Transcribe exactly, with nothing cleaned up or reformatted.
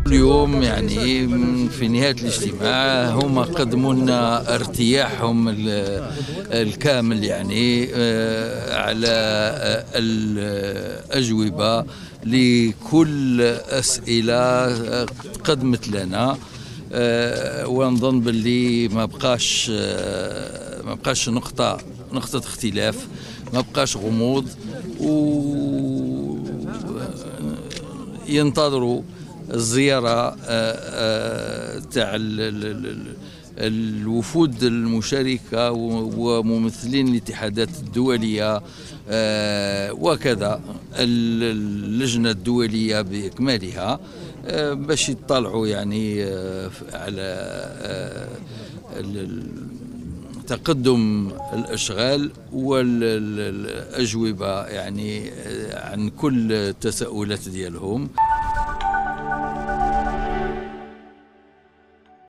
اليوم يعني في نهاية الاجتماع هم قدموا لنا ارتياحهم الكامل يعني على الأجوبة لكل أسئلة قدمت لنا، ونظن باللي ما بقاش ما بقاش نقطة نقطة اختلاف، ما بقاش غموض، وينتظروا الزيارة تاع الوفود المشاركة وممثلين الاتحادات الدولية وكذا اللجنة الدولية بإكمالها، باش يطلعوا يعني على تقدم الأشغال والأجوبة يعني عن كل التساؤلات ديالهم.